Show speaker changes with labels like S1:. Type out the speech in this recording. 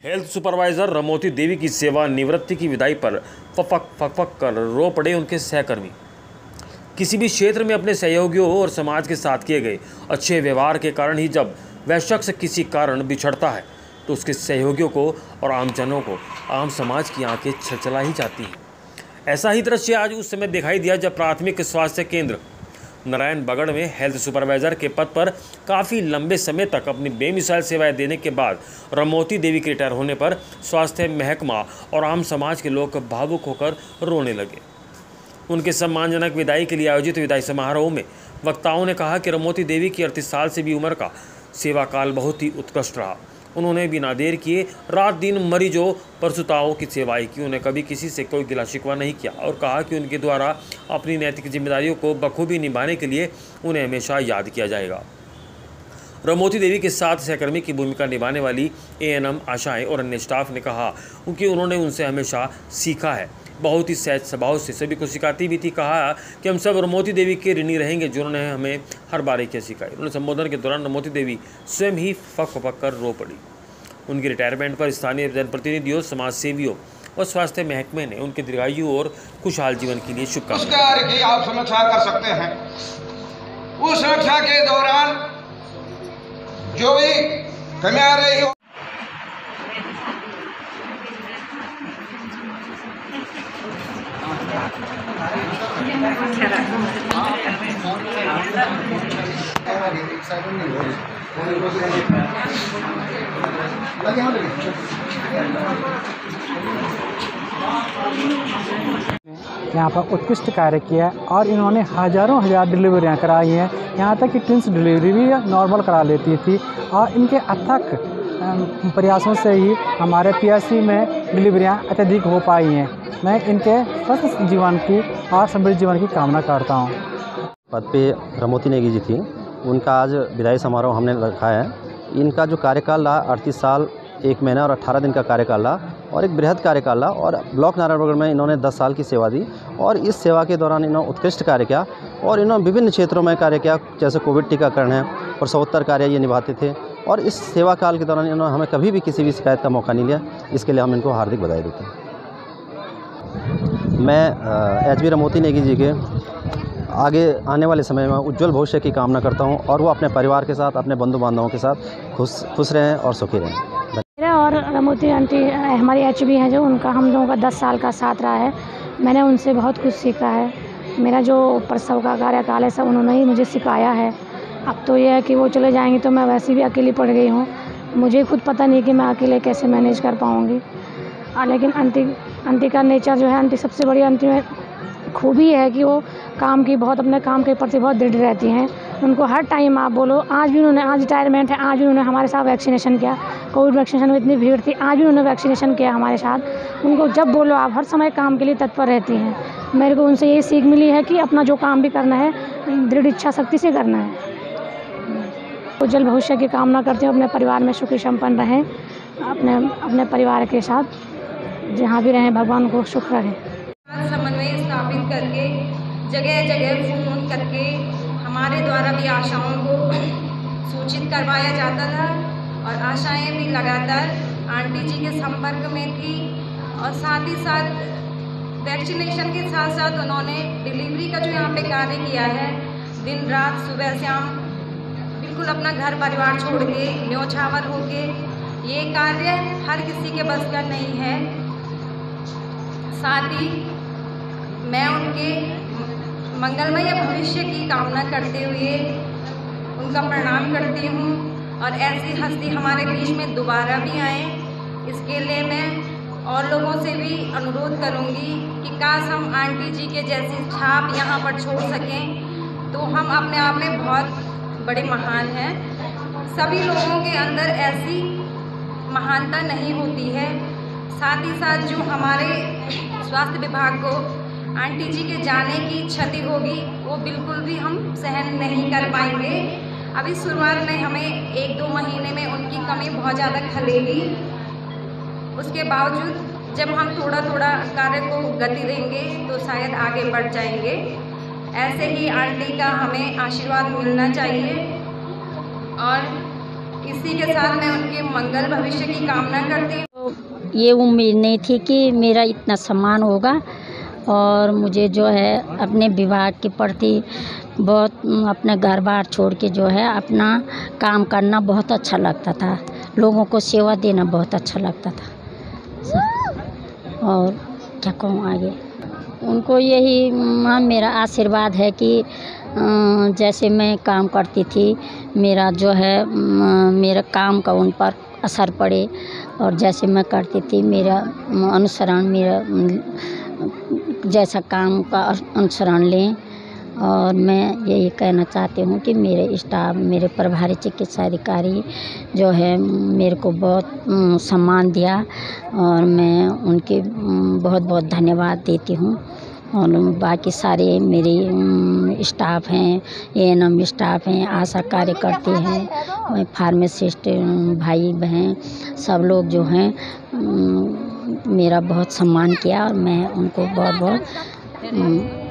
S1: Health supervisor Ramoti देवी की सेवानिवृत्ति की विदाई पर फक कर रो पड़े उनके सहकर्मी। किसी भी क्षेत्र में अपने सहयोगियों और समाज के साथ किए गए अच्छे व्यवहार के कारण ही जब वह शख्स किसी कारण बिछड़ता है तो उसके सहयोगियों को और आमजनों को, आम समाज की आंखें छलछला ही जाती हैं। ऐसा ही दृश्य आज उस समय दिखाई दिया जब प्राथमिक स्वास्थ्य केंद्र नारायणबगड़ में हेल्थ सुपरवाइजर के पद पर काफ़ी लंबे समय तक अपनी बेमिसाल सेवाएं देने के बाद रमोती देवी के रिटायर होने पर स्वास्थ्य महकमा और आम समाज के लोग भावुक होकर रोने लगे। उनके सम्मानजनक विदाई के लिए आयोजित विदाई समारोह में वक्ताओं ने कहा कि रमोती देवी की 38 साल से भी उम्र का सेवा काल बहुत ही उत्कृष्ट रहा। उन्होंने बिना देर किए रात दिन मरीजों प्रसूताओं की सेवाएं की। उन्हें कभी किसी से कोई गिला शिकवा नहीं किया और कहा कि उनके द्वारा अपनी नैतिक जिम्मेदारियों को बखूबी निभाने के लिए उन्हें हमेशा याद किया जाएगा। रमोती देवी के साथ सहकर्मी की भूमिका निभाने वाली एएनएम आशाएं और अन्य स्टाफ ने कहा कि उन्होंने उनसे हमेशा सीखा है। बहुत ही सहज स्वभाव से सभी को सिखाती भी थी। कहा कि हम सब रमोती देवी के ऋणी रहेंगे जिन्होंने हमें हर बारीकियां सिखाई। उन्होंने संबोधन के दौरान रमोती देवी स्वयं ही फक कर रो पड़ी। उनकी रिटायरमेंट पर स्थानीय जनप्रतिनिधियों, समाज सेवियों और स्वास्थ्य महकमे ने उनके दीर्घायु और खुशहाल जीवन के लिए शुभकामनाएं।
S2: आप समीक्षा कर सकते हैं। उस समीक्षा के दौरान जो भी कमियां आ रही हो
S3: यहाँ पर उत्कृष्ट कार्य किया और इन्होंने हज़ारों डिलीवरियाँ कराई हैं। यहाँ तक कि ट्विंस डिलीवरी भी नॉर्मल करा लेती थी और इनके अथक प्रयासों से ही हमारे पीएचसी में डिलीवरियाँ अत्यधिक हो पाई हैं। मैं इनके स्वस्थ जीवन की और समृद्ध जीवन की कामना करता हूँ।
S4: पद पे रमोती नेगी जी थी, उनका आज विदाई समारोह हमने रखा है। इनका जो कार्यकाल रहा 38 साल 1 महीना और 18 दिन का कार्यकाल रहा और एक बृहद कार्यकाल रहा और ब्लॉक नारायणबगड़ में इन्होंने 10 साल की सेवा दी और इस सेवा के दौरान इन्होंने उत्कृष्ट कार्य किया और इन्होंने विभिन्न क्षेत्रों में कार्य किया, जैसे कोविड टीकाकरण है, प्रसवोत्तर कार्य ये निभाते थे और इस सेवा काल के दौरान इन्होंने हमें कभी भी किसी भी शिकायत का मौका नहीं लिया। इसके लिए हम इनको हार्दिक बधाई देते हैं। मैं एचबी रमोती नेगी जी के आगे आने वाले समय में उज्जवल भविष्य की कामना करता हूं और वो अपने परिवार के साथ, अपने बंधु बांधवों के साथ खुश रहें और सुखी रहें।
S5: मेरा और रमोती आंटी हमारी एचबी हैं जो, उनका हम लोगों का 10 साल का साथ रहा है। मैंने उनसे बहुत कुछ सीखा है। मेरा जो प्रसव का कार्यकाल है सब उन्होंने ही मुझे सिखाया है। अब तो ये है कि वो चले जाएंगी तो मैं वैसे भी अकेली पड़ गई हूँ। मुझे खुद पता नहीं कि मैं अकेले कैसे मैनेज कर पाऊँगी। लेकिन आंटी का नेचर जो है, आंटी सबसे बड़ी आंटी में खूबी है कि वो अपने काम के प्रति बहुत दृढ़ रहती हैं। उनको हर टाइम आप बोलो, आज रिटायरमेंट है, आज भी उन्होंने हमारे साथ वैक्सीनेशन किया। कोविड वैक्सीनेशन में इतनी भीड़ थी, आज भी उन्होंने वैक्सीनेशन किया हमारे साथ। उनको जब बोलो आप हर समय काम के लिए तत्पर रहती हैं। मेरे को उनसे यही सीख मिली है कि अपना जो काम भी करना है दृढ़ इच्छा शक्ति से करना है। उज्जवल भविष्य की कामना करती हूँ। अपने परिवार में सुखी संपन्न रहें, अपने परिवार के साथ जहाँ भी रहें भगवान को सुख रहे।
S6: समन्वय स्थापित करके जगह जगह फोन करके हमारे द्वारा भी आशाओं को सूचित करवाया जाता था और आशाएं भी लगातार आंटी जी के संपर्क में थी और साथ ही साथ वैक्सीनेशन के साथ साथ उन्होंने डिलीवरी का जो यहाँ पे कार्य किया है, दिन रात सुबह शाम बिल्कुल अपना घर परिवार छोड़ के न्योछावर होके, ये कार्य हर किसी के बस का नहीं है। साथ ही मैं उनके मंगलमय भविष्य की कामना करते हुए उनका प्रणाम करती हूँ और ऐसी हस्ती हमारे बीच में दोबारा भी आए, इसके लिए मैं और लोगों से भी अनुरोध करूँगी कि काश हम आंटी जी के जैसी छाप यहाँ पर छोड़ सकें तो हम अपने आप में बहुत बड़े महान हैं। सभी लोगों के अंदर ऐसी महानता नहीं होती है। साथ ही साथ जो हमारे स्वास्थ्य विभाग को आंटी जी के जाने की क्षति होगी वो बिल्कुल भी हम सहन नहीं कर पाएंगे। अभी शुरुआत में हमें 1-2 महीने में उनकी कमी बहुत ज़्यादा खलेगी। उसके बावजूद जब हम थोड़ा थोड़ा कार्य को गति देंगे तो शायद आगे बढ़ जाएंगे। ऐसे ही आंटी का हमें आशीर्वाद मिलना चाहिए और इसी के साथ मैं उनके मंगल भविष्य की कामना करती हूँ।
S7: ये उम्मीद नहीं थी कि मेरा इतना सम्मान होगा। और मुझे जो है अपने विभाग के प्रति बहुत अपना घर बार छोड़ के जो है अपना काम करना बहुत अच्छा लगता था। लोगों को सेवा देना बहुत अच्छा लगता था। और क्या कहूँ आगे, उनको यही मेरा आशीर्वाद है कि जैसे मैं काम करती थी, मेरा जो है मेरा काम का उन पर असर पड़े, और जैसे मैं करती थी मेरा अनुसरण, मेरा जैसा काम का अनुसरण लें। और मैं यही कहना चाहती हूँ कि मेरे स्टाफ, मेरे प्रभारी चिकित्सा अधिकारी जो है मेरे को बहुत सम्मान दिया, और मैं उनके बहुत बहुत धन्यवाद देती हूँ। और बाकी सारे मेरे स्टाफ हैं, ANM स्टाफ हैं, आशा कार्यकर्ती हैं, फार्मासिस्ट भाई बहन, सब लोग जो हैं मेरा बहुत सम्मान किया, और मैं उनको बहुत बहुत